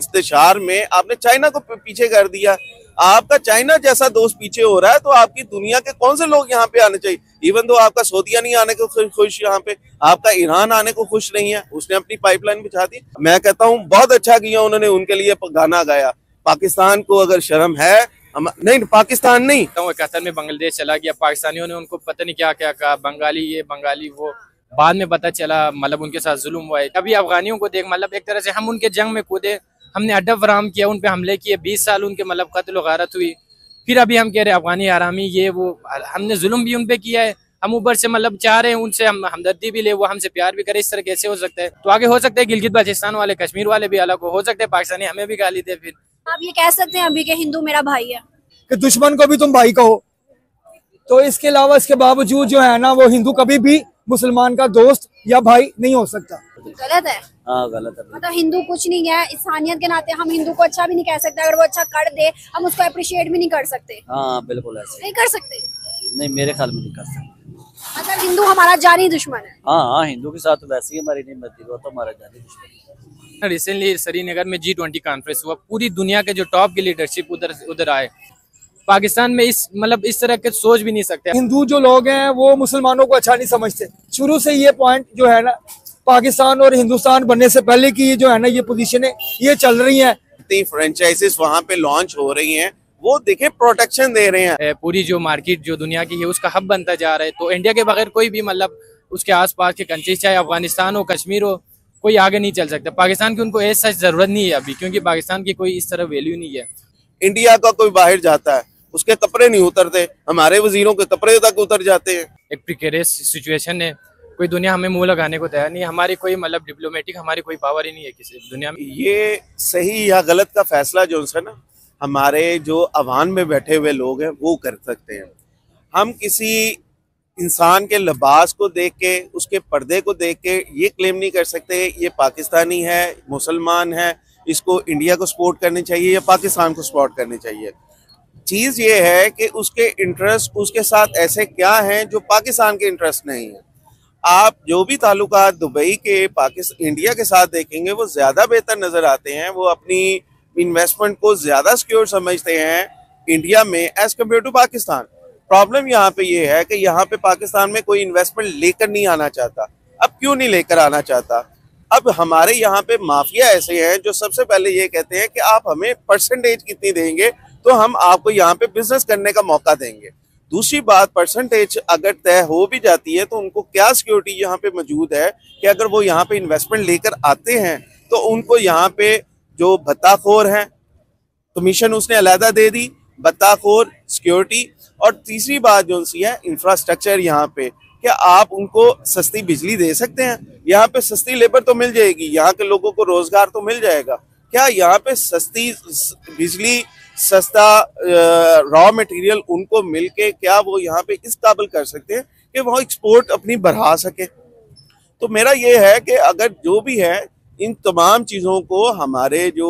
इंतजार में आपने चाइना को पीछे कर दिया। आपका चाइना जैसा दोस्त पीछे हो रहा है तो आपकी दुनिया के कौन से लोग यहाँ पे आने चाहिए? इवन तो आपका सऊदीया नहीं आने को खुश, यहाँ पे आपका ईरान आने को खुश नहीं है, उसने अपनी पाइपलाइन बिछा दी। मैं कहता हूँ बहुत अच्छा किया उन्होंने, उनके लिए गाना गाया। पाकिस्तान को अगर शर्म है, नहीं पाकिस्तान नहीं, तो कतर में बांग्लादेश चला गया, पाकिस्तानियों ने उनको पता नहीं क्या क्या कहा, बंगाली ये बंगाली वो, बाद में पता चला मतलब उनके साथ जुल्म हुआ है। अभी अफगानियों को देख, मतलब एक तरह से हम उनके जंग में कूदे, हमने अड्डा फराम किया, उन पे हमले किए, 20 साल उनके मतलब कत्ल गारत हुई, फिर अभी हम कह रहे हैं अफगानी आरामी ये वो, हमने जुल्म भी उन पे किया है, हम ऊपर से मतलब चाह रहे हैं उनसे हम हमदर्दी भी ले, वो हमसे प्यार भी करे, इस तरह कैसे हो सकता है? तो आगे हो सकता है गिलगित बाल्टिस्तान वाले, कश्मीर वाले भी अलग हो सकते हैं, पाकिस्तानी हमें भी गाली दे। फिर आप ये कह सकते हैं अभी के हिंदू मेरा भाई है कि दुश्मन को भी तुम भाई कहो, तो इसके अलावा इसके बावजूद जो है ना वो हिंदू कभी भी मुसलमान का दोस्त या भाई नहीं हो सकता। गलत है। हाँ गलत है। मतलब हिंदू कुछ नहीं है, इंसानियत के नाते हम हिंदू को अच्छा भी नहीं कह सकते, अगर वो अच्छा कर दे हम उसको अप्रिशिएट भी नहीं कर सकते। हाँ बिल्कुल ऐसे नहीं कर सकते। नहीं, मेरे ख्याल में नहीं कर सकते। मतलब हिंदू हमारा जानी दुश्मन है। हाँ हाँ, हिंदू के साथ वैसे ही हमारी नहीं बनती, वो तो हमारा जानी दुश्मन। रिसेंटली श्रीनगर में G20 कॉन्फ्रेंस हुआ, पूरी दुनिया के जो टॉप की लीडरशिप उधर आए। पाकिस्तान में इस तरह के सोच भी नहीं सकते। हिंदू जो लोग हैं वो मुसलमानों को अच्छा नहीं समझते। शुरू से ये पॉइंट जो है ना, पाकिस्तान और हिंदुस्तान बनने से पहले की जो है ना ये पोजीशन है, ये चल रही है। इतनी फ्रेंचाइजीज वहाँ पे लॉन्च हो रही हैं, वो देखे प्रोटेक्शन दे रहे हैं। पूरी जो मार्केट जो दुनिया की है उसका हब बनता जा रहा है, तो इंडिया के बगैर कोई भी मतलब उसके आसपास के कंट्रीज, चाहे अफगानिस्तान हो, कश्मीर हो, कोई आगे नहीं चल सकता। पाकिस्तान की उनको ऐसा जरूरत नहीं है अभी, क्योंकि पाकिस्तान की कोई इस तरह वैल्यू नहीं है। इंडिया का कोई बाहर जाता है उसके कपड़े नहीं उतरते, हमारे वजीरों के कपड़े तक उतर जाते हैं। एक प्रिकेरियस सिचुएशन है, कोई दुनिया हमें मुंह लगाने को तैयार नहीं है, हमारी कोई मतलब डिप्लोमेटिक हमारी कोई पावर ही नहीं है किसी दुनिया में। ये सही या गलत का फैसला जो है ना, हमारे जो अवान में बैठे हुए लोग हैं वो कर सकते हैं। हम किसी इंसान के लिबास को देख के, उसके पर्दे को देख के ये क्लेम नहीं कर सकते ये पाकिस्तानी है, मुसलमान है, इसको इंडिया को सपोर्ट करनी चाहिए या पाकिस्तान को सपोर्ट करनी चाहिए। चीज़ ये है कि उसके इंटरेस्ट उसके साथ ऐसे क्या हैं जो पाकिस्तान के इंटरेस्ट नहीं है। आप जो भी ताल्लुकात दुबई के पाकिस्तान इंडिया के साथ देखेंगे वो ज़्यादा बेहतर नज़र आते हैं। वो अपनी इन्वेस्टमेंट को ज़्यादा सिक्योर समझते हैं इंडिया में as compare to Pakistan. Problem यहाँ पे ये है कि यहाँ पे पाकिस्तान में कोई इन्वेस्टमेंट लेकर नहीं आना चाहता। अब क्यों नहीं लेकर आना चाहता? अब हमारे यहाँ पे माफिया ऐसे हैं जो सबसे पहले ये कहते हैं कि आप हमें परसेंटेज कितनी देंगे तो हम आपको यहाँ पे बिजनेस करने का मौका देंगे। दूसरी बात, परसेंटेज अगर तय हो भी जाती है तो उनको क्या सिक्योरिटी यहाँ पे मौजूद है कि अगर वो यहाँ पे इन्वेस्टमेंट लेकर आते हैं तो उनको यहाँ पे जो भत्ताखोर हैं, कमीशन उसने अलहदा दे दी, भत्ताखोर, सिक्योरिटी। और तीसरी बात जो सी है इंफ्रास्ट्रक्चर, यहाँ पे क्या आप उनको सस्ती बिजली दे सकते हैं? यहाँ पे सस्ती लेबर तो मिल जाएगी, यहाँ के लोगों को रोजगार तो मिल जाएगा। क्या यहाँ पे सस्ती बिजली, सस्ता रॉ मटेरियल उनको मिलके क्या वो यहाँ पे इस काबिल कर सकते हैं कि वो एक्सपोर्ट अपनी बढ़ा सके? तो मेरा ये है कि अगर जो भी है इन तमाम चीज़ों को हमारे जो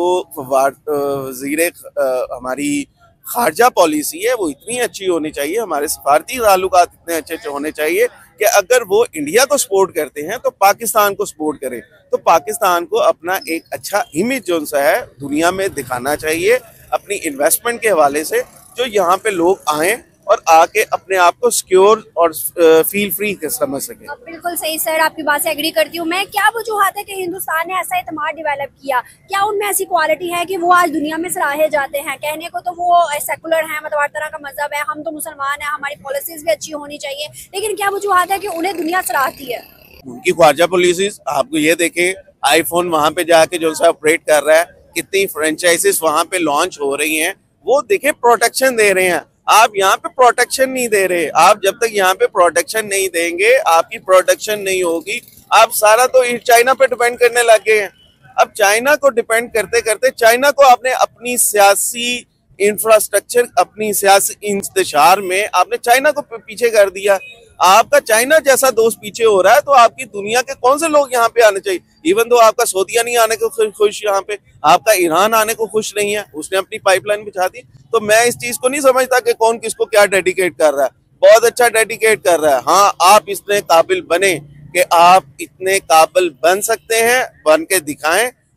वज़ीर हमारी खारजा पॉलिसी है वो इतनी अच्छी होनी चाहिए, हमारे सफारती ताल्लुकात इतने अच्छे होने चाहिए कि अगर वो इंडिया को सपोर्ट करते हैं तो पाकिस्तान को सपोर्ट करें। तो पाकिस्तान को अपना एक अच्छा इमेज जो सा है दुनिया में दिखाना चाहिए अपनी इन्वेस्टमेंट के हवाले से, जो यहाँ पे लोग आएँ और आके अपने आप को सिक्योर और फील फ्री समझ सके। बिल्कुल सही सर, आपकी बात से एग्री करती हूँ मैं। क्या वजूहत है कि हिंदुस्तान ने ऐसा एतमाद डेवलप किया? क्या उनमें ऐसी क्वालिटी है कि वो आज दुनिया में सराहे जाते हैं? कहने को तो वो सेकुलर हैं, मतलब हर तरह का मजहब है, हम तो मुसलमान हैं, हमारी पॉलिसीज भी अच्छी होनी चाहिए, लेकिन क्या वजूहत है कि उन्हें दुनिया सराहती है? उनकी ख्वाजा पॉलिसीज आपको ये देखें, आईफोन वहाँ पे जाके जो सा ऑपरेट कर रहा है, कितनी फ्रेंचाइजीज वहाँ पे लॉन्च हो रही हैं, वो देखे प्रोटेक्शन दे रहे हैं। आप यहाँ पे प्रोटेक्शन नहीं दे रहे। आप जब तक यहाँ पे प्रोटेक्शन नहीं देंगे, आपकी प्रोटेक्शन नहीं होगी। आप सारा तो चाइना पे डिपेंड करने लग गए हैं। अब चाइना को डिपेंड करते करते चाइना को आपने अपनी सियासी इंफ्रास्ट्रक्चर, अपनी सियासी इंतशार में आपने चाइना को पीछे कर दिया। आपका चाइना जैसा दोस्त पीछे हो रहा है तो आपकी दुनिया के कौन से लोग यहाँ पे आने चाहिए? इवन तो आपका सऊदीया नहीं आने को खुश, यहाँ पे आपका ईरान आने को खुश नहीं है, उसने अपनी पाइपलाइन बिछा दी। तो मैं इस चीज को नहीं समझता कि कौन किसको क्या डेडिकेट कर रहा है। बहुत अच्छा डेडिकेट कर रहा है। हाँ, आप इतने काबिल बने कि आप इतने काबिल बन सकते हैं, बन के दिखाएं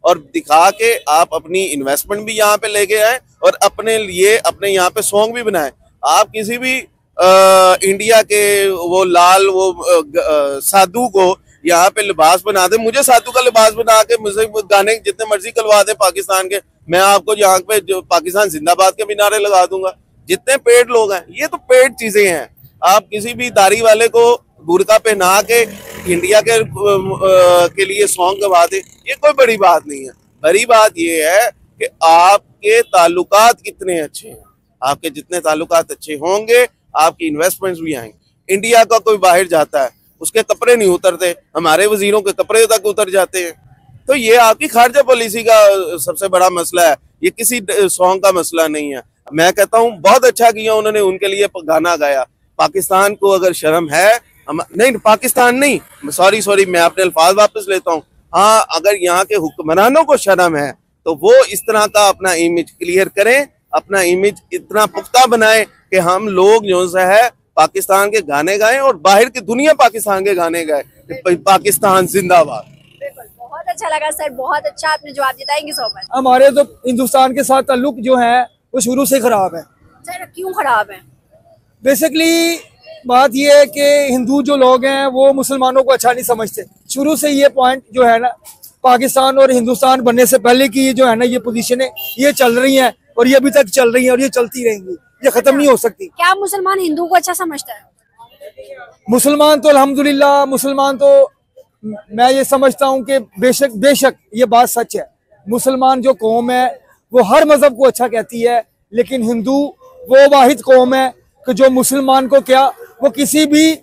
और दिखा के आप अपनी इन्वेस्टमेंट भी यहाँ पे लेके आए और अपने लिए अपने यहाँ पे सॉन्ग भी बनाए। आप किसी भी इंडिया के वो लाल वो साधु को यहाँ पे लिबास बना दे, मुझे साधु का लिबास बना के मुझे गाने जितने मर्जी करवा दे पाकिस्तान के, मैं आपको यहाँ पे जो पाकिस्तान जिंदाबाद के भी नारे लगा दूंगा। जितने पेड लोग हैं, ये तो पेड चीजें हैं। आप किसी भी दाढ़ी वाले को बुर्का पहना के इंडिया के लिए सॉन्ग गवा दे, ये कोई बड़ी बात नहीं है। बड़ी बात ये है कि आपके ताल्लुकात कितने अच्छे हैं। आपके जितने ताल्लुकात अच्छे होंगे, आपकी इन्वेस्टमेंट्स भी आएंगे। इंडिया का कोई बाहर जाता है, उसके कपड़े नहीं उतरते, हमारे वजीरों के कपड़े तक उतर जाते हैं। तो ये आपकी खारजा पॉलिसी का सबसे बड़ा मसला है, ये किसी सॉन्ग का मसला नहीं है। मैं कहता हूँ बहुत अच्छा किया उन्होंने, उनके लिए गाना गाया। पाकिस्तान को अगर शर्म है, नहीं पाकिस्तान नहीं, सॉरी मैं अपने अल्फाज वापस लेता हूँ। हाँ, अगर यहाँ के हुक्मरानों को शर्म है तो वो इस तरह का अपना इमेज क्लियर करें, अपना इमेज इतना पुख्ता बनाए कि हम लोग जो है पाकिस्तान के गाने गाएं और बाहर की दुनिया पाकिस्तान के गाने गाए। पाकिस्तान जिंदाबाद। बहुत अच्छा लगा सर, बहुत अच्छा आपने जवाब दिया। Thank you so much. हमारे तो हिंदुस्तान के साथ ताल्लुक जो है वो शुरू से खराब है। सर क्यों खराब है? बेसिकली बात ये है कि हिंदू जो लोग हैं वो मुसलमानों को अच्छा नहीं समझते। शुरू से ये पॉइंट जो है ना, पाकिस्तान और हिंदुस्तान बनने से पहले की जो है ना ये पोजीशनें ये चल रही हैं और ये अभी तक चल रही हैं और ये चलती रहेंगी, ये खत्म नहीं हो सकती। क्या मुसलमान हिंदू को अच्छा समझता है? मुसलमान तो अल्हम्दुलिल्लाह, मुसलमान तो मैं ये समझता हूँ कि बेशक ये बात सच है। मुसलमान जो कौम है वो हर मजहब को अच्छा कहती है, लेकिन हिंदू वो वाहिद कौम है कि जो मुसलमान को क्या, वो किसी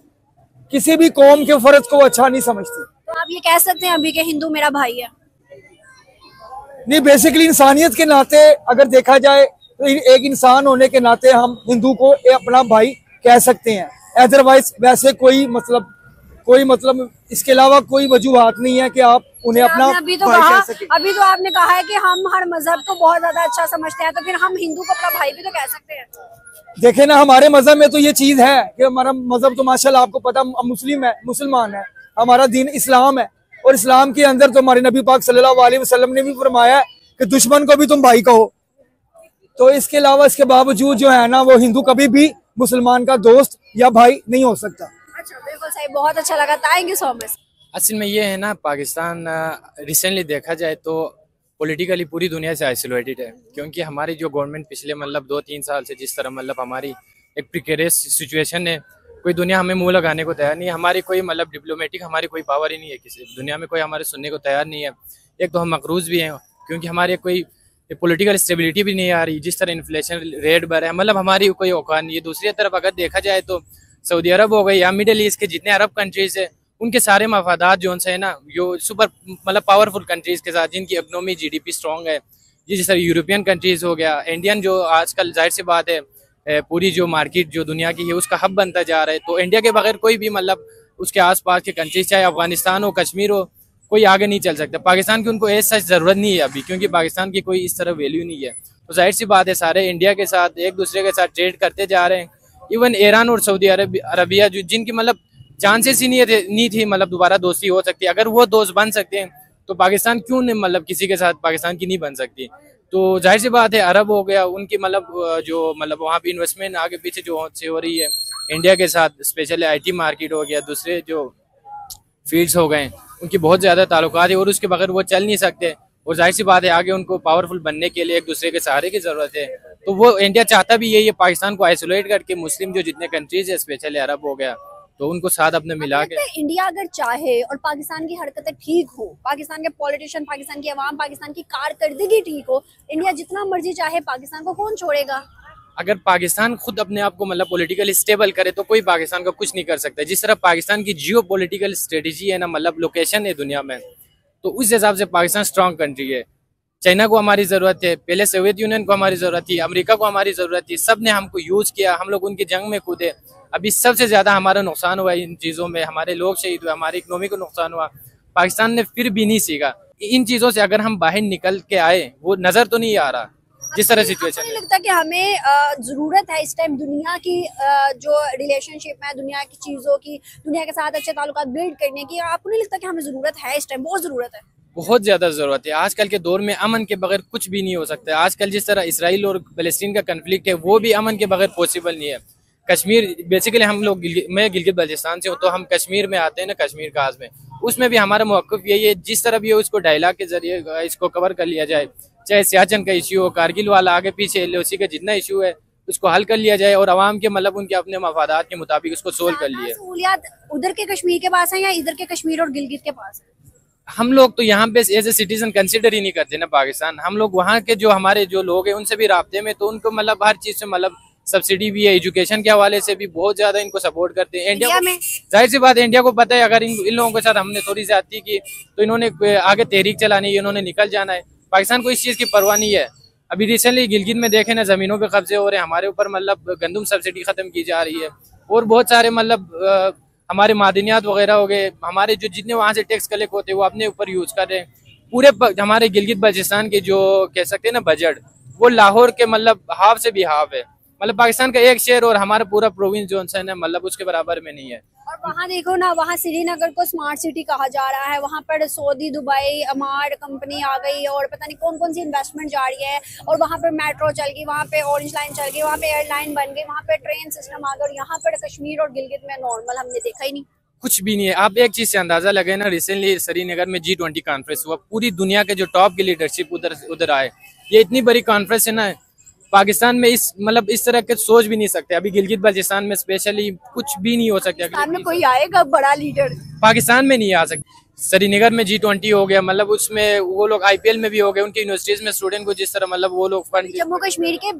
भी कौम के फर्ज को अच्छा नहीं समझती। तो आप ये कह सकते हैं अभी के हिंदू मेरा भाई है? नहीं, बेसिकली इंसानियत के नाते अगर देखा जाए तो एक इंसान होने के नाते हम हिंदू को अपना भाई कह सकते हैं। अदरवाइज वैसे कोई मतलब इसके अलावा कोई वजूहात नहीं है कि आप उन्हें अपना अभी तो भाई कह सकें। अभी तो आपने कहा है कि हम हर मजहब को बहुत ज्यादा अच्छा समझते हैं, तो फिर हम हिंदू को अपना भाई भी तो कह सकते हैं। देखे ना, हमारे मजहब में तो ये चीज है कि हमारा मजहब तो माशाल्लाह आपको पता मुसलमान है, हमारा दीन इस्लाम है। और इस्लाम के अंदर तो हमारे नबी पाक सल्लल्लाहु अलैहि वसल्लम ने भी फरमाया है कि दुश्मन को भी तुम भाई कहो। तो इसके अलावा इसके बावजूद जो है ना वो हिंदू कभी भी मुसलमान का दोस्त या भाई नहीं हो सकता। अच्छा, बिल्कुल सही, बहुत अच्छा लगा। Thank you so much. असल में ये है ना, पाकिस्तान रिसेंटली देखा जाए तो पॉलिटिकली पूरी दुनिया से आइसोलेटेड है, क्योंकि हमारी जो गवर्नमेंट पिछले 2-3 साल से जिस तरह हमारी एक प्रिकेरियस सिचुएशन है, कोई दुनिया हमें मुंह लगाने को तैयार नहीं है। हमारी कोई डिप्लोमेटिक हमारी कोई पावर ही नहीं है, किसी दुनिया में कोई हमारे सुनने को तैयार नहीं है। एक तो हम मकरूज भी हैं क्योंकि हमारे कोई पॉलिटिकल स्टेबिलिटी भी नहीं आ रही, जिस तरह इन्फ्लेशन रेट बढ़ रहा है, हमारी कोई औकात नहीं है। दूसरी तरफ अगर देखा जाए तो सऊदी अरब हो गई या मिडिल ईस्ट के जितने अरब कंट्रीज है, उनके सारे मफादात जो उनसे है ना, जो सुपर पावरफुल कंट्रीज के साथ जिनकी इकोनॉमी GDP स्ट्रॉन्ग है, जिस तरह यूरोपियन कंट्रीज हो गया, इंडियन जो आजकल जाहिर सी बात है पूरी जो मार्केट जो दुनिया की है उसका हब बनता जा रहा है। तो इंडिया के बगैर कोई भी उसके आसपास के कंट्रीज, चाहे अफगानिस्तान हो, कश्मीर हो, कोई आगे नहीं चल सकता। पाकिस्तान की उनको ऐसा ज़रूरत नहीं है अभी, क्योंकि पाकिस्तान की कोई इस तरह वैल्यू नहीं है। तो जाहिर सी बात है सारे इंडिया के साथ एक दूसरे के साथ ट्रेड करते जा रहे हैं। इवन ईरान और सऊदी अरबिया जो जिनकी चांसेस ही नहीं थी दोबारा दोस्ती हो सकती, अगर वो दोस्त बन सकते हैं तो पाकिस्तान क्यों नहीं किसी के साथ पाकिस्तान की नहीं बन सकती। तो जाहिर सी बात है अरब हो गया, उनकी जो वहाँ पे इन्वेस्टमेंट आगे पीछे जो हो रही है इंडिया के साथ, स्पेशली IT मार्केट हो गया, दूसरे जो फील्ड्स हो गए, उनकी बहुत ज़्यादा ताल्लुकात है और उसके बगैर वो चल नहीं सकते। और जाहिर सी बात है आगे उनको पावरफुल बनने के लिए एक दूसरे के सहारे की ज़रूरत है। तो वो इंडिया चाहता भी यही है, पाकिस्तान को आइसोलेट करके मुस्लिम जो जितने कंट्रीज है, स्पेशली अरब हो गया, तो उनको साथ अपने मिला के। इंडिया अगर चाहे और पाकिस्तान की हरकतें ठीक हो, पाकिस्तान के पॉलिटिशियन, पाकिस्तान की आवाम, पाकिस्तान की कारकर्दगी ठीक हो, इंडिया जितना मर्जी चाहे पाकिस्तान को कौन छोड़ेगा? अगर पाकिस्तान खुद अपने आप को पॉलिटिकली स्टेबल करे तो कोई पाकिस्तान का कुछ नहीं कर सकता। जिस तरह पाकिस्तान की जियो पॉलिटिकल स्ट्रेटेजी है ना, लोकेशन है दुनिया में, तो उस हिसाब से पाकिस्तान स्ट्रांग कंट्री है। चाइना को हमारी ज़रूरत है, पहले सोवियत यूनियन को हमारी ज़रूरत थी, अमेरिका को हमारी ज़रूरत थी, सब ने हमको यूज़ किया, हम लोग उनकी जंग में कूदे। अभी सबसे ज़्यादा हमारा नुकसान हुआ इन चीज़ों में, हमारे लोग शहीद हुए, हमारी इकोनॉमी को नुकसान हुआ। पाकिस्तान ने फिर भी नहीं सीखा इन चीज़ों से। अगर हम बाहर निकल के आए, वो नज़र तो नहीं आ रहा जिस तरह सिचुएशन है। लगता है कि हमें ज़रूरत है इस टाइम दुनिया की जो रिलेशनशिप है, दुनिया की चीज़ों की, दुनिया के साथ अच्छे ताल्लुकात बिल्ड करने की, आपको नहीं लगता कि हमें ज़रूरत है इस टाइम? बहुत ज़रूरत है। बहुत ज़्यादा ज़रूरत है। आजकल के दौर में अमन के बगैर कुछ भी नहीं हो सकता। आजकल जिस तरह इसराइल और फ़लस्तीन का कन्फ्लिक्ट है वो भी अमन के बगैर पॉसिबल नहीं है। कश्मीर बेसिकली हम लोग मैं गिलगित बल्चिस्तान से हूँ, तो हम कश्मीर में आते हैं ना, कश्मीर काज में, उसमें भी हमारा मौक़िफ़ यही है, जिस तरह भी हो इसको डायलॉग के जरिए इसको कवर कर लिया जाए। चाहे सियाचिन का इशू हो, कारगिल वाला आगे पीछे LOC का जितना इशू है उसको हल कर लिया जाए और आवाम के मतलब उनके अपने मफादात के मुताबिक उसको सोल्व कर लिया। सहूलियात उधर के कश्मीर के पास है या इधर के कश्मीर और गिलगित के पास है? हम लोग तो यहाँ पे एज ए सिटीजन कंसिडर ही नहीं करते ना पाकिस्तान। हम लोग वहाँ के जो हमारे जो लोग हैं उनसे भी राब्ते में, तो उनको मतलब हर चीज़ से मतलब सब्सिडी भी है, एजुकेशन के हवाले से भी बहुत ज़्यादा इनको सपोर्ट करते हैं। इंडिया में जाहिर सी बात है, इंडिया को पता है अगर इन लोगों के साथ हमने थोड़ी ज्यादती की तो इन्होंने आगे तहरीक चलानी है, इन्होंने निकल जाना है। पाकिस्तान को इस चीज़ की परवाह नहीं है। अभी रिसेंटली गिलगित में देखे ना, ज़मीनों पे कब्जे हो रहे हैं, हमारे ऊपर मतलब गंदम सब्सिडी ख़त्म की जा रही है और बहुत सारे मतलब हमारे मादनियात वगैरह हो गए, हमारे जो जितने वहाँ से टैक्स कलेक्ट होते हैं वो अपने ऊपर यूज़ कर रहे हैं। पूरे हमारे गिलगित बल्चिस्तान के जो कह सकते हैं ना बजट, वो लाहौर के मतलब हाफ से भी हाफ है। मतलब पाकिस्तान का एक शहर और हमारा पूरा प्रोविंस जो है ना मतलब उसके बराबर में नहीं है। और वहाँ देखो ना, वहाँ श्रीनगर को स्मार्ट सिटी कहा जा रहा है, वहाँ पर सऊदी, दुबई, अमार कंपनी आ गई और पता नहीं कौन कौन सी इन्वेस्टमेंट जा रही है, और वहाँ पर मेट्रो चल गई, वहाँ पे ऑरेंज लाइन चल गई, वहाँ पे एयरलाइन बन गई, वहाँ पे ट्रेन सिस्टम आ गया, और यहाँ पर कश्मीर और गिलगित में नॉर्मल हमने देखा ही नहीं, कुछ भी नहीं है। आप एक चीज से अंदाजा लगे ना, रिसेंटली श्रीनगर में G20 कॉन्फ्रेंस हुआ, पूरी दुनिया के जो टॉप की लीडरशिप उधर आए। ये इतनी बड़ी कॉन्फ्रेंस है ना, पाकिस्तान में इस मतलब इस तरह के सोच भी नहीं सकते। अभी गिलगित बल्चिस्तान में स्पेशली कुछ भी नहीं हो सकता। सामने कोई आएगा बड़ा लीडर, पाकिस्तान में नहीं आ सकता। श्रीनगर में G20 हो गया, मतलब उसमें वो लोग IPL में भी हो गए, उनकी यूनिवर्सिटीज में स्टूडेंट को जिस तरह मतलब वो लोग फंड। जम्मू कश्मीर के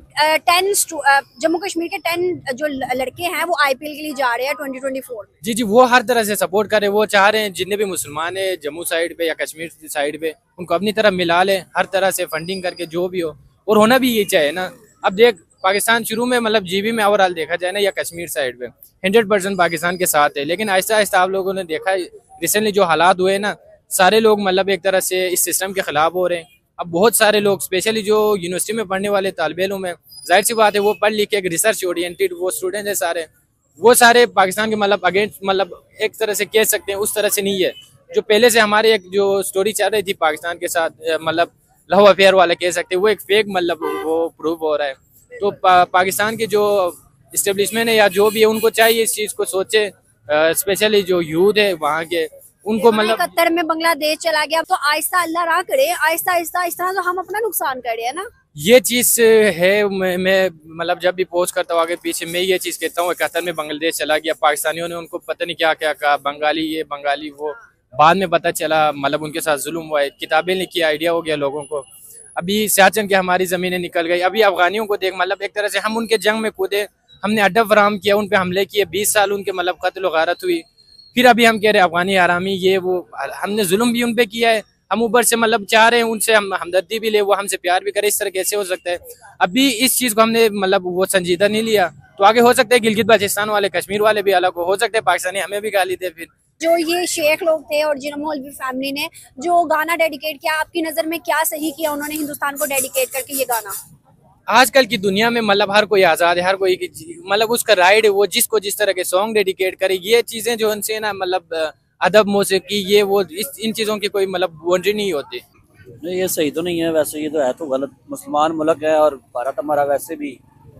10 जो लड़के हैं वो IPL के लिए जा रहे हैं 2024 में। जी, वो हर तरह से सपोर्ट करे। वो चाह रहे हैं जितने भी मुसलमान है जम्मू साइड पे या कश्मीर साइड पे, उनको अपनी तरफ मिला ले, हर तरह से फंडिंग करके जो भी हो, और होना भी ये चाहे ना। अब देख, पाकिस्तान शुरू में मतलब GB में ओवरऑल देखा जाए ना या कश्मीर साइड पे 100% पाकिस्तान के साथ है, लेकिन आहिस्ता आहिस्ता आप लोगों ने देखा रिसेंटली जो हालात हुए ना, सारे लोग मतलब एक तरह से इस सिस्टम के खिलाफ हो रहे हैं। अब बहुत सारे लोग स्पेशली जो यूनिवर्सिटी में पढ़ने वाले तालिबे इल्म हैं, जाहिर सी बात है वो पढ़ लिख के एक रिसर्च ओरिएंटेड वो स्टूडेंट है सारे, वो सारे पाकिस्तान के मतलब अगेंस्ट मतलब एक तरह से कह सकते हैं उस तरह से नहीं है। जो पहले से हमारे एक जो स्टोरी चल रही थी पाकिस्तान के साथ मतलब लव अफेयर वाला कह सकते हैं, वो एक फेक मतलब वो प्रूव हो रहा है। तो पाकिस्तान के जो इस्टेब्लिशमेंट है या जो भी है, उनको चाहिए इस चीज़ को सोचे, स्पेशली जो यूथ है वहाँ के, उनको मतलब कतर में बांग्लादेश चला गया, तो आहिस्ता अल्लाह राह करे, आहिस्ता आहिस्ता इस तरह तो हम अपना नुकसान कर रहे हैं ना। ये चीज़ है। मैं मतलब जब भी पोस्ट करता हूँ आगे पीछे, मैं ये चीज़ कहता हूँ कतर में बांग्लादेश चला गया, पाकिस्तानियों ने उनको पता नहीं क्या क्या कहा, बंगाली ये बंगाली वो, बाद में पता चला मतलब उनके साथ जुल्म हुआ है, किताबें लिखी, आइडिया हो गया लोगों को। अभी सियाचिन की हमारी ज़मीनें निकल गई। अभी अफगानियों को देख, मतलब एक तरह से हम उनके जंग में कूदे, हमने अड्डा फराम किया, उन पे हमले किए, 20 साल उनके मतलब कत्ल गारत हुई। फिर अभी हम कह रहे हैं अफगानी आरामी ये वो, हमने जुल्म भी उन पे किया है, हम ऊपर से मतलब चाह रहे हैं उनसे हम हमदर्दी भी ले, वो हमसे प्यार भी करे, इस तरह कैसे हो सकता है? अभी इस चीज़ को हमने मतलब वो संजीदा नहीं लिया, तो आगे हो सकता है गिलगित बल्चिस्तान वाले, कश्मीर वाले भी अलग हो सकते हैं पाकिस्तानी हमें भी गाली दे। फिर जो ये शेख लोग थे और जिन मौलवी फैमिली ने जो गाना डेडिकेट किया, आपकी नज़र में क्या सही किया उन्होंने हिंदुस्तान को डेडिकेट करके ये गाना? आजकल की दुनिया में मतलब हर कोई आज़ाद है, हर कोई मतलब उसका राइट है, वो जिसको जिस तरह के सॉन्ग डेडिकेट करे। ये चीज़ें जो उनसे ना मतलब अदब मौसीकी ये वो इन चीज़ों की कोई मतलब बाउंड्री नहीं होती। नहीं, ये सही तो नहीं है वैसे, ये तो है तो गलत। मुसलमान मुल्क है और भारत हमारा वैसे भी,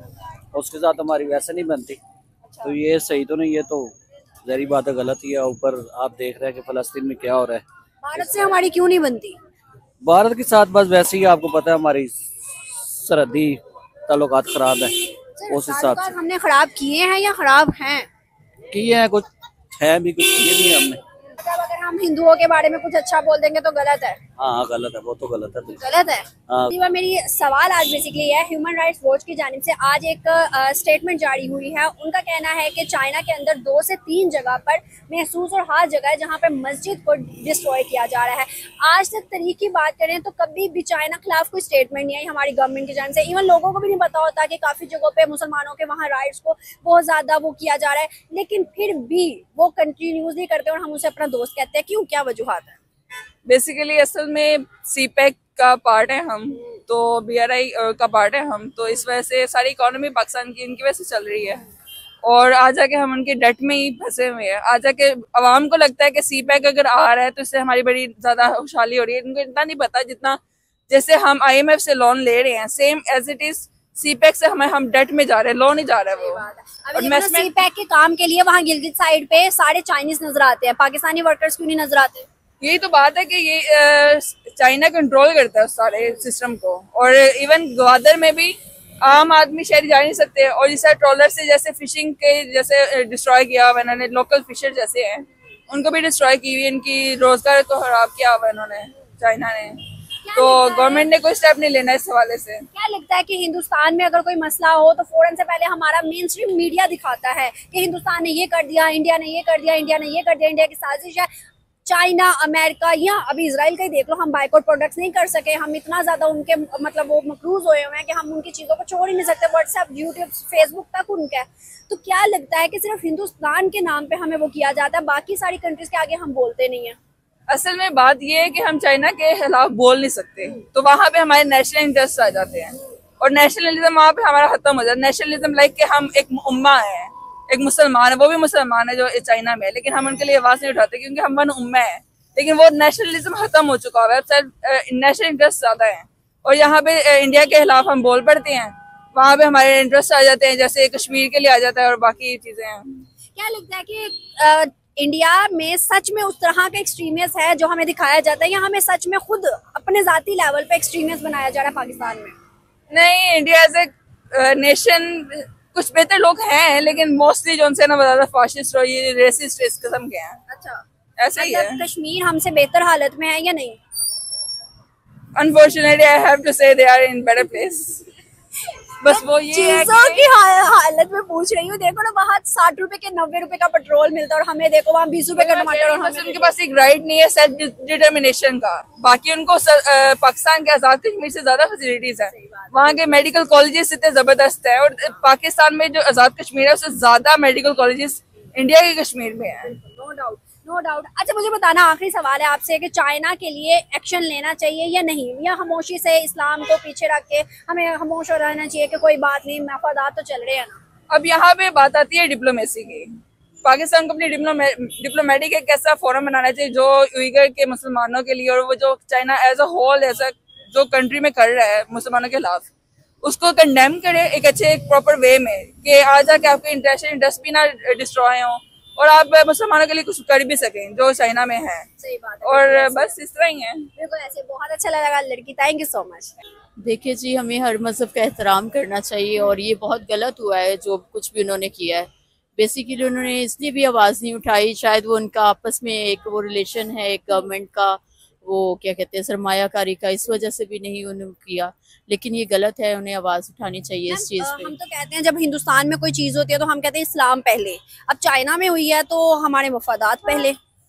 उसके साथ हमारी वैसे नहीं बनती, तो ये सही तो नहीं है, तो जहरी बात है, गलत ही है। ऊपर आप देख रहे हैं कि फ़लस्तीन में क्या हो रहा है। भारत से हमारी क्यों नहीं बनती? भारत के साथ बस वैसे ही, आपको पता है हमारी सरहदी ताल्लुकात खराब है, उस हिसाब से। हमने खराब किए हैं या खराब हैं? किए हैं, कुछ है भी, कुछ किए भी हमने। मतलब अगर हम हिंदुओं के बारे में कुछ अच्छा बोल देंगे तो गलत है? हाँ गलत है, वो तो गलत है। गलत है। हाँ। मेरी सवाल आज बेसिकली है, ह्यूमन राइट्स वॉच की जानिब से आज एक स्टेटमेंट जारी हुई है। उनका कहना है कि चाइना के अंदर 2 से 3 जगह पर महसूस और हर जगह है जहाँ पर मस्जिद को डिस्ट्रॉय किया जा रहा है। आज तक तरीक की बात करें तो कभी भी चाइना खिलाफ कोई स्टेटमेंट नहीं आई हमारी गवर्नमेंट की जानिब से। इवन लोगों को भी नहीं पता होता कि काफ़ी जगहों पर मुसलमानों के वहाँ राइट्स को बहुत ज़्यादा वो किया जा रहा है, लेकिन फिर भी वो कंटिन्यूज नहीं करते और हम उसे अपना दोस्त कहते हैं। क्यों, क्या वजूहात है? बेसिकली असल में CPEC का पार्ट है हम, तो BRI का पार्ट है हम, तो इस वजह से सारी इकोनॉमी पाकिस्तान की इनकी वजह से चल रही है। और आ जाके हम उनके डेट में ही फंसे हुए हैं। आ जाके आवाम को लगता है कि सी पैक अगर आ रहा है तो इससे हमारी बड़ी ज्यादा खुशहाली हो रही है। इनको इतना नहीं पता जितना जैसे हम IMF से लोन ले रहे हैं, same as it is CPEC से हम डेट में जा रहे हैं, लोन ही जा रहा है वो। और सी पैक के काम के लिए वहाँ गिलगित साइड पे सारे चाइनीज नजर आते हैं, पाकिस्तानी वर्कर्स क्यों नहीं नजर आते? यही तो बात है कि ये चाइना कंट्रोल करता है उस सारे सिस्टम को। और इवन ग्वादर में भी आम आदमी शहरी जा नहीं सकते। और जैसे ट्रॉलर से जैसे फिशिंग के जैसे डिस्ट्रॉय किया हुआ इन्होंने, लोकल फिशर जैसे हैं उनको भी डिस्ट्रॉय की हुई, इनकी रोजगार को खराब किया हुआ इन्होंने, चाइना ने। तो गवर्नमेंट ने कोई स्टेप नहीं लेना इस हवाले से। क्या लगता है कि हिंदुस्तान में अगर कोई मसला हो तो फौरन से पहले हमारा मेन स्ट्रीम मीडिया दिखाता है कि हिंदुस्तान ने ये कर दिया, इंडिया ने ये कर दिया, इंडिया ने ये कर दिया, इंडिया की साजिश है। चाइना, अमेरिका या अभी इसराइल का ही देख लो, हम बाइकआउट प्रोडक्ट्स नहीं कर सके, हम इतना ज्यादा उनके मतलब वो मकरूज हुए हैं कि हम उनकी चीजों को छोड़ ही नहीं सकते। व्हाट्सएप, यूट्यूब, फेसबुक तक उनका है। तो क्या लगता है कि सिर्फ हिंदुस्तान के नाम पे हमें वो किया जाता है, बाकी सारी कंट्रीज के आगे हम बोलते नहीं है? असल में बात ये है कि हम चाइना के खिलाफ बोल नहीं सकते, तो वहाँ पे हमारे नेशनल इंटरेस्ट आ जाते हैं और नेशनलिज्म वहाँ पे हमारा खत्म हो जाता है। नेशनलिज्म लाइक कि हम एक उम्मा है, एक मुसलमान है, वो भी मुसलमान है जो चाइना में है, लेकिन हम उनके लिए आवाज नहीं उठाते क्योंकि हम वन उम्मा है। लेकिन वो नेशनलिज्म खत्म हो चुका है, नेशनल इंटरेस्ट ज्यादा है और यहाँ पे इंडिया के खिलाफ हम बोल पड़ते हैं, वहाँ पे हमारे इंटरेस्ट आ जाते हैं, जैसे कश्मीर के लिए आ जाता है और बाकी चीजें हैं। क्या लगता है कि इंडिया में सच में उस तरह का एक्सट्रीमिस्ट है जो हमें दिखाया जाता है, या हमें सच में खुद अपने जाती लेवल पे एक्सट्रीमिस्ट बनाया जा रहा है पाकिस्तान में? नहीं, इंडिया एज ए नेशन कुछ बेहतर लोग हैं, लेकिन मोस्टली जो उनसे ना ज्यादा फाशिस्ट और ये रेसिस्ट इस किस्म के हैं। अच्छा, ऐसा ही है। कश्मीर हमसे बेहतर हालत में है या नहीं? Unfortunately, I have to say they are in better place. बस वो ये चीजों की हालत में पूछ रही हूँ। देखो ना, वहाँ 60 रुपए के 90 रुपए का पेट्रोल मिलता है और हमें देखो वहाँ 20 रुपए का टमाटर। और हमें उनके पास एक राइट नहीं है सेल्फ डिटर्मिनेशन का। बाकी उनको पाकिस्तान के आजाद कश्मीर से ज्यादा फैसिलिटीज है, वहाँ के मेडिकल कॉलेजेस इतने जबरदस्त है और पाकिस्तान में जो आजाद कश्मीर है उससे ज्यादा मेडिकल कॉलेजेस इंडिया के कश्मीर में है। No doubt, no doubt. अच्छा, मुझे बताना, आखिरी सवाल है आपसे कि चाइना के लिए एक्शन लेना चाहिए या नहीं, या खामोशी से इस्लाम को पीछे रख के हमें खामोश हो रहना चाहिए कि कोई बात नहीं, मफादात तो चल रहे हैं ना? अब यहाँ पे बात आती है डिप्लोमेसी की। पाकिस्तान को अपनी डिप्लोमेटिक एक ऐसा फोरम बनाना चाहिए जो उइगर के मुसलमानों के लिए और वो जो चाइना एज अ होल ऐसा जो कंट्री में कर रहा है मुसलमानों के खिलाफ, उसको कंडेम करे एक अच्छे एक प्रॉपर वे में कि आ जाके आपके इंटरेस्ट भी ना डिस्ट्रॉय हो और आप मुसलमानों के लिए कुछ कर भी सकें जो चाइना में है। सही बात है। और बस इस तरह ही है। बिल्कुल ऐसे। बहुत अच्छा लगा लड़की, थैंक यू सो मच। देखिए जी, हमें हर मज़हब का एहतराम करना चाहिए और ये बहुत गलत हुआ है जो कुछ भी उन्होंने किया है। बेसिकली उन्होंने इसलिए भी आवाज़ नहीं उठाई, शायद वो उनका आपस में एक वो रिलेशन है एक गवर्नमेंट का, वो क्या कहते हैं सरमायाकारी का, इस वजह से भी नहीं उन्होंने किया, लेकिन ये गलत है, उन्हें आवाज़ उठानी चाहिए इस चीज़ पे। हम तो कहते हैं जब हिंदुस्तान में कोई चीज़ होती है तो हम कहते हैं इस्लाम पहले, अब चाइना में हुई है तो हमारे मफादात पहले।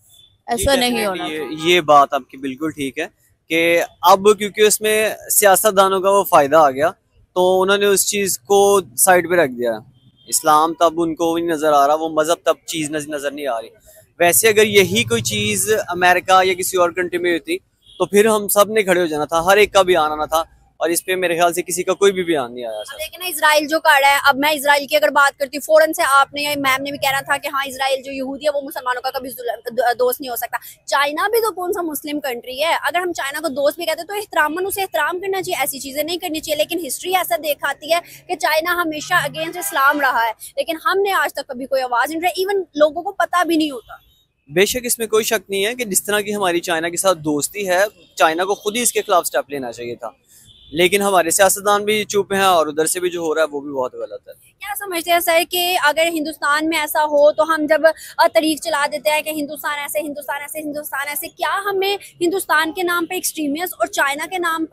ऐसा नहीं होना। ये बात आपकी बिल्कुल ठीक है कि अब क्योंकि उसमें सियासतदानों का वो फायदा आ गया तो उन्होंने उस चीज को साइड पे रख दिया। इस्लाम तब उनको भी नजर आ रहा, वो मजहब तब चीज नजर नहीं आ रही। वैसे अगर यही कोई चीज अमेरिका या किसी और कंट्री में होती तो फिर हम सब ने खड़े हो जाना था, हर एक का भी आना था, और इस पे मेरे ख्याल से किसी का कोई भी बयान नहीं आया। अब देखिए ना, इजराइल जो कर रहा है, अब मैं इजराइल की अगर बात करती हूँ, फौरन से आपने या मैम ने भी कहना था कि हाँ इजराइल जो यहूदी है वो मुसलमानों का कभी दोस्त नहीं हो सकता। चाइना भी तो कौन सा मुस्लिम कंट्री है, अगर हम चाइना को दोस्त भी कहते हैं तो एहतरामन उसे एहतराम करना चाहिए, ऐसी चीजें नहीं करनी चाहिए। लेकिन हिस्ट्री ऐसा दिखाती है कि चाइना हमेशा अगेंस्ट इस्लाम रहा है, लेकिन हमने आज तक कभी कोई आवाज नहीं उठाई, इवन लोगों को पता भी नहीं होता। बेशक इसमें कोई शक नहीं है कि जिस तरह की हमारी चाइना के साथ दोस्ती है, चाइना को खुद ही इसके खिलाफ स्टेप लेना चाहिए था, लेकिन हमारे सियासतदान भी चुप हैं और उधर से भी जो हो रहा है वो भी बहुत गलत है। क्या समझते हैं सर कि अगर हिंदुस्तान में ऐसा हो तो हम जब तरीक चला देते हैं कि हिंदुस्तान ऐसे, हिंदुस्तान ऐसे, हिंदुस्तान ऐसे, क्या हमें हिंदुस्तान के नाम पर एक्सट्रीमिस्ट और चाइना के नाम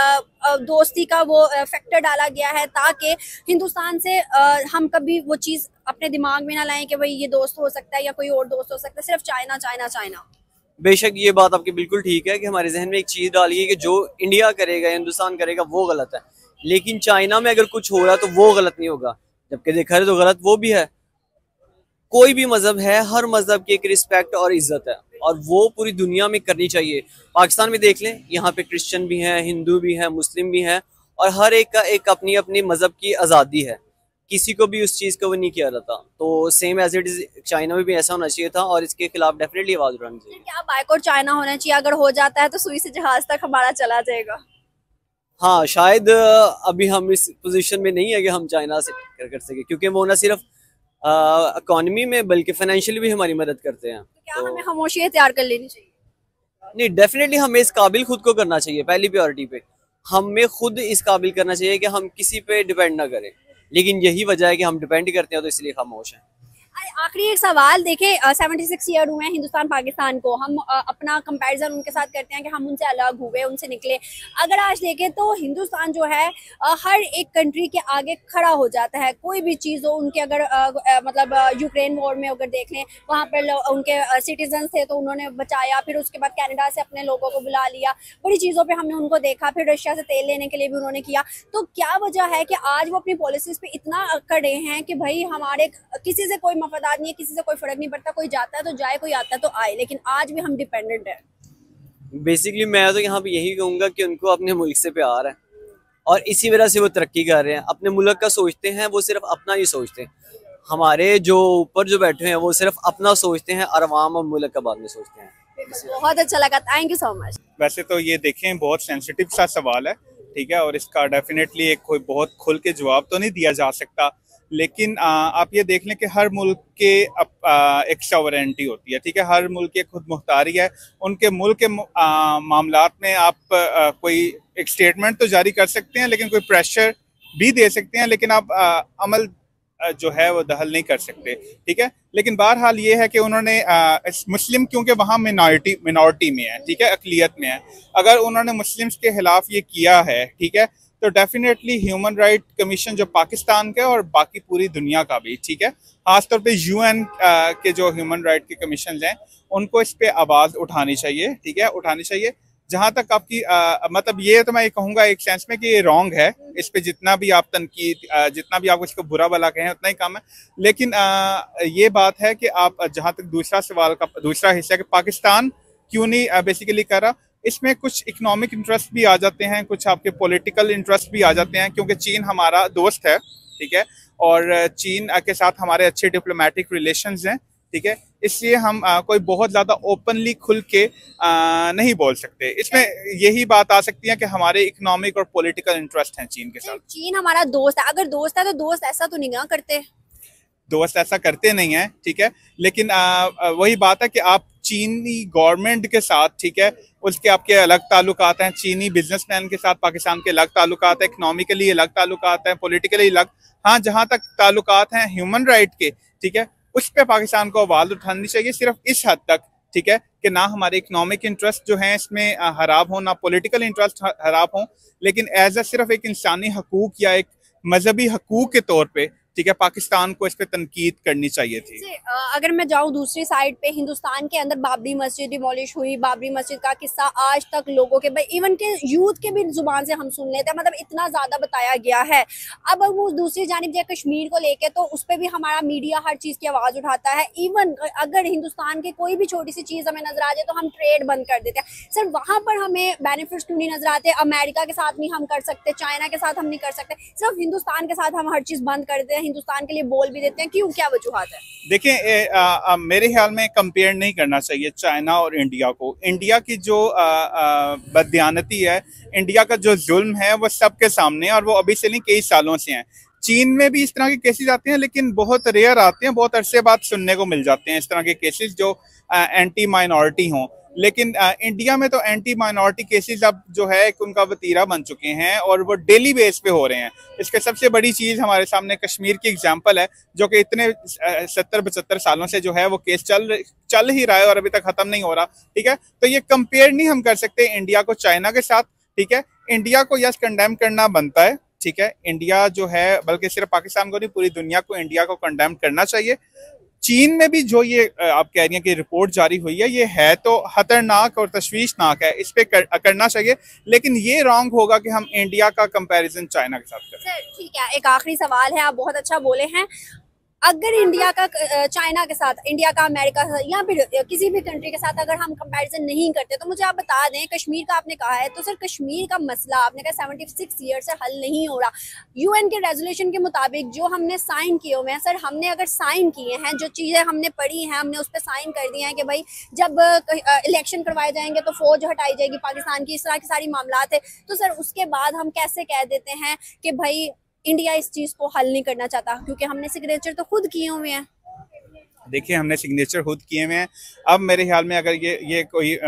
पर दोस्ती का वो फैक्टर डाला गया है ताकि हिंदुस्तान से हम कभी वो चीज़ अपने दिमाग में ना लाएं कि भाई ये दोस्त हो सकता है या कोई और दोस्त हो सकता है, सिर्फ चाइना चाइना चाइना? बेशक ये बात आपकी बिल्कुल ठीक है कि हमारे जहन में एक चीज डाली है कि जो इंडिया करेगा, हिंदुस्तान करेगा वो गलत है, लेकिन चाइना में अगर कुछ हो रहा है तो वो गलत नहीं होगा, जबकि देखा तो गलत वो भी है। कोई भी मजहब है, हर मजहब की एक रिस्पेक्ट और इज्जत है और वो पूरी दुनिया में करनी चाहिए। पाकिस्तान में देख लें, यहाँ पे क्रिश्चियन भी हैं, हिंदू भी हैं, मुस्लिम भी हैं और हर एक का एक अपनी अपनी मजहब की आज़ादी है। किसी को भी उस चीज़ को नहीं किया जाता। तो same as it is China में भी ऐसा होना चाहिए था और इसके खिलाफ डेफिनेटली आवाज़ उठानी चाहिए। क्या बाइकआउट चाइना होना चाहिए? अगर हो जाता है तो सुई से जहाज तक हमारा चला जाएगा। हाँ, शायद अभी हम इस पोजीशन में नहीं है कि हम चाइना से कर सके, क्योंकि वो ना सिर्फ इकोनॉमी में बल्कि फाइनेंशियली भी हमारी मदद करते हैं। तो क्या हमें खामोशी इख्तियार कर लेनी चाहिए? नहीं, डेफिनेटली हमें इस काबिल खुद को करना चाहिए। पहली प्रायोरिटी पे हमें खुद इस काबिल करना चाहिए कि हम किसी पे डिपेंड ना करें, लेकिन यही वजह है कि हम डिपेंड करते हैं तो इसलिए खामोश हैं। आखिरी एक सवाल, देखें 76 ईयर हुए हैं हिंदुस्तान पाकिस्तान को, हम अपना कंपैरिजन उनके साथ करते हैं कि हम उनसे अलग हुए, उनसे निकले। अगर आज देखें तो हिंदुस्तान जो है हर एक कंट्री के आगे खड़ा हो जाता है, कोई भी चीज़ हो उनके। अगर मतलब यूक्रेन वॉर में अगर देख लें, वहाँ पर उनके सिटीजन थे तो उन्होंने बचाया, फिर उसके बाद कनाडा से अपने लोगों को बुला लिया, बड़ी चीज़ों पर हमने उनको देखा, फिर रशिया से तेल लेने के लिए भी उन्होंने किया। तो क्या वजह है कि आज वो अपनी पॉलिसीज़ पे इतना खड़े हैं कि भाई हमारे किसी से कोई मफादात नहीं है, किसी से कोई फर्क नहीं पड़ता, कोई जाता है तो जाए, कोई आता है तो आए, लेकिन आज भी हम डिपेंडेंट है। बेसिकली मैं तो यहाँ पे यही कहूँगा कि उनको अपने मुल्क से प्यार है और इसी वजह से वो तरक्की कर रहे हैं। अपने मुल्क का सोचते हैं, वो सिर्फ अपना ही सोचते हैं। हमारे जो ऊपर जो बैठे हैं वो सिर्फ अपना सोचते हैं और अवाम और मुल्क का बाद में सोचते हैं। बहुत अच्छा लगा, थैंक यू सो मच। वैसे तो ये देखें बहुत सेंसिटिव सा सवाल है, ठीक है, और इसका डेफिनेटली एक कोई बहुत खुल के जवाब तो नहीं दिया जा सकता, लेकिन आप ये देख लें कि हर मुल्क के एक सॉवरेनिटी होती है, ठीक है, हर मुल्क की खुद मुख्तारी है। उनके मुल्क के मामलात में आप कोई एक स्टेटमेंट तो जारी कर सकते हैं, लेकिन कोई प्रेशर भी दे सकते हैं, लेकिन आप अमल जो है वो दखल नहीं कर सकते, ठीक है। लेकिन बहरहाल ये है कि उन्होंने मुस्लिम, क्योंकि वहाँ मिनॉरिटी में है, ठीक है, अकलियत में है, अगर उन्होंने मुस्लिम्स के खिलाफ ये किया है, ठीक है, तो डेफिनेटली ह्यूमन राइट कमीशन जो पाकिस्तान का और बाकी पूरी दुनिया का भी, ठीक है, खासतौर पे यूएन के जो ह्यूमन राइट के कमीशन हैं उनको इस पे आवाज़ उठानी चाहिए, ठीक है, उठानी चाहिए। जहाँ तक आपकी मतलब ये तो मैं ये कहूँगा एक सेंस में कि ये रॉन्ग है, इस पे जितना भी आप तनकीद जितना भी आप इसको बुरा भला कहें उतना ही कम है। लेकिन ये बात है कि आप जहाँ तक दूसरा सवाल का दूसरा हिस्सा कि पाकिस्तान क्यों नहीं बेसिकली कर रहा, इसमें कुछ इकोनॉमिक इंटरेस्ट भी आ जाते हैं, कुछ आपके पॉलिटिकल इंटरेस्ट भी आ जाते हैं, क्योंकि चीन हमारा दोस्त है, ठीक है, और चीन के साथ हमारे अच्छे डिप्लोमेटिक रिलेशंस हैं, ठीक है, इसलिए हम कोई बहुत ज़्यादा ओपनली खुल के नहीं बोल सकते। इसमें यही बात आ सकती है कि हमारे इकोनॉमिक और पॉलिटिकल इंटरेस्ट हैं चीन के साथ। चीन हमारा दोस्त है, अगर दोस्त है तो दोस्त ऐसा तो नहीं ना करते, दोस्त ऐसा करते नहीं है, ठीक है, लेकिन वही बात है कि आप चीनी गवर्नमेंट के साथ, ठीक है, उसके आपके अलग ताल्लुकात हैं, चीनी बिजनेसमैन के साथ पाकिस्तान के अलग ताल्लुकात हैं, इकोनॉमिकली अलग ताल्लुकात हैं, पॉलिटिकली अलग। हाँ, जहाँ तक ताल्लुकात हैं ह्यूमन राइट के, ठीक है, उस पर पाकिस्तान को आवाज़ उठानी चाहिए, सिर्फ इस हद तक, ठीक है, कि ना हमारे इकोनॉमिक इंटरेस्ट जो हैं इसमें खराब हो, ना पॉलिटिकल इंटरेस्ट खराब हो, लेकिन एज ए सिर्फ एक इंसानी हकूक या एक मजहबी हकूक के तौर पे, ठीक है, पाकिस्तान को इस पे तनकीद करनी चाहिए थी। अगर मैं जाऊं दूसरी साइड पे, हिंदुस्तान के अंदर बाबरी मस्जिद डिमोलिश हुई, बाबरी मस्जिद का किस्सा आज तक लोगों के, इवन के यूथ के भी जुबान से हम सुन लेते हैं, मतलब इतना ज्यादा बताया गया है। अब वो दूसरी जानिब जो कश्मीर को लेके, तो उस पर भी हमारा मीडिया हर चीज की आवाज उठाता है। इवन अगर हिंदुस्तान की कोई भी छोटी सी चीज हमें नजर आ जाए तो हम ट्रेड बंद कर देते हैं। सर वहां पर हमें बेनिफिट्स क्यों नहीं नजर आते? अमेरिका के साथ नहीं हम कर सकते, चाइना के साथ हम नहीं कर सकते, सिर्फ हिंदुस्तान के साथ हम हर चीज बंद कर देते हैं, हिंदुस्तान के लिए बोल भी देते हैं, क्यों, क्या वजूहात है? देखिए, मेरे ख्याल में कंपेयर नहीं करना चाहिए चाइना और इंडिया को। इंडिया की जो बददियानती है, इंडिया का जो जुल्म है वो सबके सामने है, और वो अभी से नहीं कई सालों से है। चीन में भी इस तरह के केसेस आते हैं, लेकिन बहुत रेयर आते हैं, बहुत अरसे बाद सुनने को मिल जाते हैं इस तरह के केसेस जो एंटी माइनॉरिटी हों। लेकिन इंडिया में तो एंटी माइनॉरिटी केसेस अब जो है उनका वतीरा बन चुके हैं और वो डेली बेस पे हो रहे हैं। इसके सबसे बड़ी चीज़ हमारे सामने कश्मीर की एग्जांपल है, जो कि इतने 70-75 सालों से जो है वो केस चल ही रहा है और अभी तक ख़त्म नहीं हो रहा, ठीक है। तो ये कंपेयर नहीं हम कर सकते इंडिया को चाइना के साथ, ठीक है। इंडिया को यस कंडेम करना बनता है, ठीक है। इंडिया जो है, बल्कि सिर्फ पाकिस्तान को नहीं, पूरी दुनिया को इंडिया को कंडेम करना चाहिए। चीन में भी जो ये आप कह रही हैं कि रिपोर्ट जारी हुई है, ये है तो खतरनाक और तशवीशनाक है, इस पे करना चाहिए, लेकिन ये रॉन्ग होगा कि हम इंडिया का कंपैरिजन चाइना के साथ करें। सर ठीक है, एक आखिरी सवाल है, आप बहुत अच्छा बोले हैं। अगर इंडिया का चाइना के साथ, इंडिया का अमेरिका के साथ, या फिर किसी भी कंट्री के साथ अगर हम कंपैरिजन नहीं करते, तो मुझे आप बता दें, कश्मीर का आपने कहा है, तो सर कश्मीर का मसला आपने कहा 76 ईयर से हल नहीं हो रहा। यूएन के रेजोल्यूशन के मुताबिक जो हमने साइन किए हुए हैं सर, हमने अगर साइन किए हैं, जो चीज़ें हमने पढ़ी हैं, हमने उस पर साइन कर दिए हैं कि भाई जब इलेक्शन करवाए जाएंगे तो फौज हटाई जाएगी पाकिस्तान की, इस तरह की सारी मामलात है, तो सर उसके बाद हम कैसे कह देते हैं कि भाई इंडिया इस चीज को हल नहीं करना चाहता, क्योंकि हमने सिग्नेचर तो खुद किए हुए हैं। देखिए, हमने सिग्नेचर खुद किए हुए हैं। अब मेरे ख्याल में अगर ये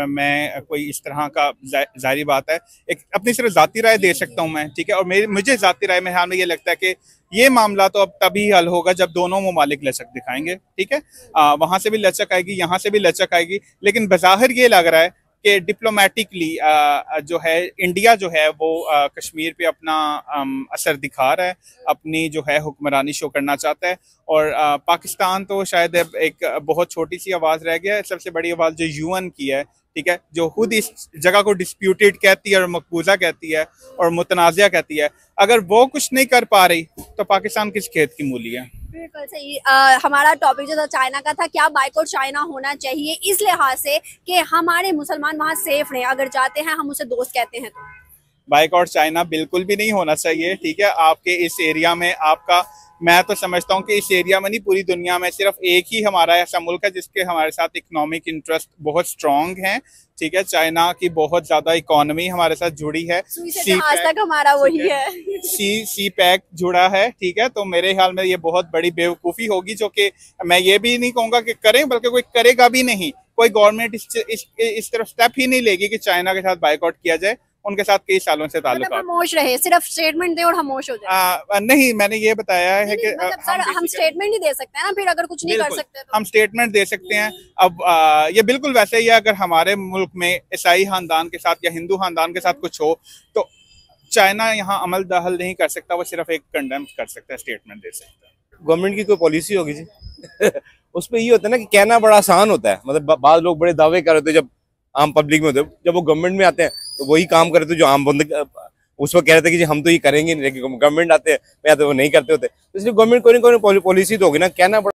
कोई इस तरह का, जाहिर बात है, एक अपनी सिर्फ जाती राय दे सकता हूं मैं, ठीक है, और मुझे जाती राय में ख्याल में ये लगता है कि ये मामला तो अब तभी हल होगा जब दोनों ममालिक लचक दिखाएंगे, ठीक है। वहां से भी लचक आएगी, यहाँ से भी लचक आएगी, लेकिन बज़ाहिर ये लग रहा है कि डिप्लोमेटिकली जो है इंडिया जो है वो कश्मीर पे अपना असर दिखा रहा है, अपनी जो है हुक्मरानी शो करना चाहता है, और पाकिस्तान तो शायद एक बहुत छोटी सी आवाज़ रह गया है। सबसे बड़ी आवाज़ जो यूएन की है, ठीक है, जो खुद इस जगह को डिस्प्यूटेड कहती है और मकबूजा कहती है और मुतनाज़िया कहती है, अगर वो कुछ नहीं कर पा रही तो पाकिस्तान किस खेत की मूली है। बिल्कुल सही। हमारा टॉपिक जो था चाइना का था, क्या बाइकआउट चाइना होना चाहिए इस लिहाज से कि हमारे मुसलमान वहाँ सेफ रहे, अगर जाते हैं हम उसे दोस्त कहते हैं तो। बाइकआउट चाइना बिल्कुल भी नहीं होना चाहिए, ठीक है। आपके इस एरिया में आपका, मैं तो समझता हूँ कि इस एरिया में नहीं, पूरी दुनिया में सिर्फ एक ही हमारा ऐसा मुल्क है जिसके हमारे साथ इकोनॉमिक इंटरेस्ट बहुत स्ट्रॉन्ग है, ठीक है। चाइना की बहुत ज्यादा इकोनॉमी हमारे साथ जुड़ी है, आज तक हमारा वही है, सी पैक जुड़ा है, ठीक है। तो मेरे ख्याल में ये बहुत बड़ी बेवकूफ़ी होगी, जो कि मैं ये भी नहीं कहूँगा कि करें, बल्कि कोई करेगा भी नहीं। कोई गवर्नमेंट इस तरफ स्टेप ही नहीं लेगी कि चाइना के साथ बाइकआउट किया जाए। उनके साथ कई सालों से ताल्लुक, मतलब खामोश रहे, सिर्फ स्टेटमेंट दे और खामोश हो जाए। नहीं, मैंने ये बताया है कि मतलब सर हम स्टेटमेंट ही दे सकते हैं ना, फिर अगर कुछ नहीं कर सकते तो। हम स्टेटमेंट दे सकते हैं। अब ये बिल्कुल वैसे ही है, अगर हमारे मुल्क में ईसाई खानदान के साथ या हिंदू खानदान के साथ कुछ हो तो चाइना यहाँ अमल दखल नहीं कर सकता, वो सिर्फ एक कंडेम कर सकता है, स्टेटमेंट दे सकता है। गवर्नमेंट की कोई पॉलिसी होगी जी उस पर ये होता है ना कि कहना बड़ा आसान होता है, मतलब बाद लोग बड़े दावे कर रहे थे जब आम पब्लिक में होते, जब वो गवर्नमेंट में आते हैं तो वही काम करते जो आम बंद उस वक्त कह रहे थे कि जी हम तो ये करेंगे नहीं, लेकिन गवर्नमेंट आते हैं या तो वो नहीं करते होते। इसलिए गवर्नमेंट कोई ना कोई पॉलिसी तो होगी ना, कहना